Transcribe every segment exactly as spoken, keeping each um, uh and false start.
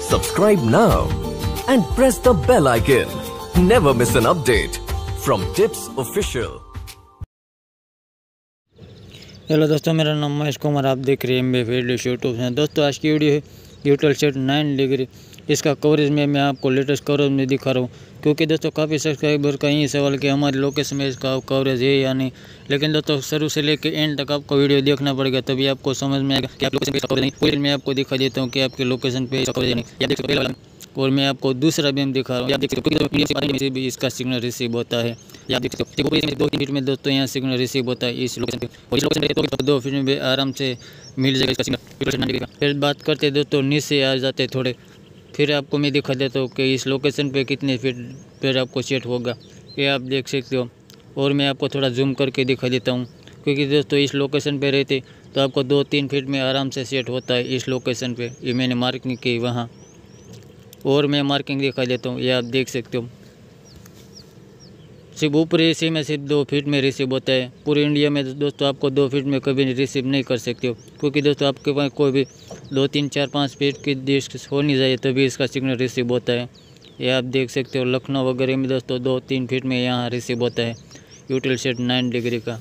Subscribe now and press the bell icon. Never miss an update from Tips Official. Hello दोस्तों, मेरा नाम महेश कुमार, आप देख रहे हैं एम बी वीडियोस यूट्यूब से। दोस्तों आज की वीडियो है यूटेल सेट नाइन डिग्री। इसका कवरेज में मैं आपको लेटेस्ट कवरेज में दिखा रहा हूँ, क्योंकि दोस्तों काफ़ी सब्सक्राइबर का यही सवाल कि हमारे लोकेशन में इसका कवरेज है या नहीं। लेकिन दोस्तों शुरू से लेकर एंड तक आपको वीडियो देखना पड़ेगा, तभी आपको समझ में आएगा कि आप लोकेशन पे इसका कवरेज नहीं। पूरी मैं आपको दिखा देता हूँ कि आपके लोकेशन पे इसका कवरेज नहीं। या देख सकते हो, और मैं आपको दूसरा भी हम दिखा रहा हूँ। आप देख सकते हो से भी इसका सिग्नल रिसीव होता है। आप देख सकते हो दो तीन फीट में दोस्तों यहाँ सिग्नल रिसीव होता है इस लोकेशन पे। और इस लोकेशन पे तो दो फीट में आराम से मिल जाएगा इसका सिग्नल। फिर बात करते हैं दोस्तों, नीचे आ जाते थोड़े, फिर आपको मैं दिखा देता हूँ कि इस लोकेशन पे कितने फीट पर आपको सेट होगा, ये आप देख सकते हो। और मैं आपको थोड़ा जूम करके दिखा देता हूँ, क्योंकि दोस्तों इस लोकेशन पे रहते तो आपको दो तीन फीट में आराम से सेट होता है इस लोकेशन पे। ये मैंने मार्किंग की वहाँ, और मैं मार्किंग दिखा देता हूँ, ये आप देख सकते हो। सिर्फ ऊपरी हिस्से में सिर्फ दो फीट में रिसीव होता है। पूरे इंडिया में दोस्तों आपको दो फीट में कभी रिसीव नहीं कर सकते हो, क्योंकि दोस्तों आपके पास कोई भी दो तीन चार पाँच फीट की डिश होनी चाहिए तभी इसका सिग्नल रिसीव होता है। ये आप देख सकते हो। लखनऊ वगैरह में दोस्तों दो तीन फीट में यहाँ रिसीव होता है यूटेल सेट नाइन डिग्री का।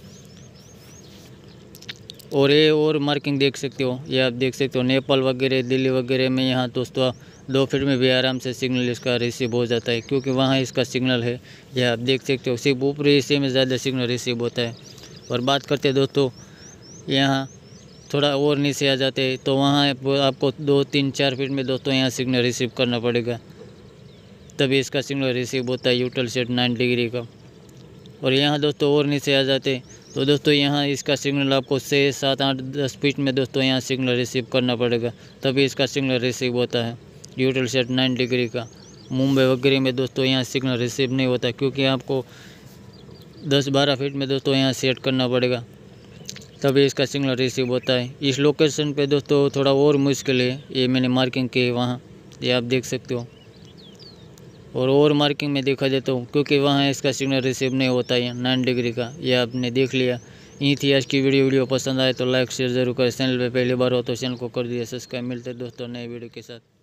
और ये और मार्किंग देख सकते हो, ये आप देख सकते हो। नेपाल वगैरह दिल्ली वगैरह में यहाँ दोस्तों दो फीट में भी आराम से सिग्नल इसका रिसीव हो जाता है, क्योंकि वहाँ इसका सिग्नल है। ये आप देख सकते हो। सिर्फ ऊपरी हिस्से में ज़्यादा सिग्नल रिसीव होता है। और बात करते हैं दोस्तों, यहाँ थोड़ा और नीचे आ जाते हैं तो वहाँ आपको दो तीन चार फीट में दोस्तों यहाँ सिग्नल रिसीव करना पड़ेगा, तभी इसका सिग्नल रिसीव होता है यूटेल सेट नाइन डिग्री का। और यहाँ दोस्तों और नीचे आ जाते तो दोस्तों यहाँ इसका सिग्नल आपको छः सात आठ दस फीट में दोस्तों यहाँ सिग्नल रिसीव करना पड़ेगा, तभी इसका सिग्नल रिसीव होता है यूटेल सेट नाइन डिग्री का। मुंबई वगैरह में दोस्तों यहाँ सिग्नल रिसीव नहीं होता, क्योंकि आपको दस बारह फीट में दोस्तों यहाँ सेट करना पड़ेगा, तभी इसका सिग्नल रिसीव होता है। इस लोकेशन पे दोस्तों थोड़ा और मुश्किल है, ये मैंने मार्किंग की है वहाँ, ये आप देख सकते हो। और और मार्किंग में दिखा देता हूँ, क्योंकि वहाँ इसका सिग्नल रिसीव नहीं होता है नाइन डिग्री का। ये आपने देख लिया। यही थी आज की वीडियो। वीडियो पसंद आए तो लाइक शेयर जरूर करें। चैनल पे पहली बार हो तो चैनल को कर दिए सब्सक्राइब। मिलते दोस्तों नए वीडियो के साथ।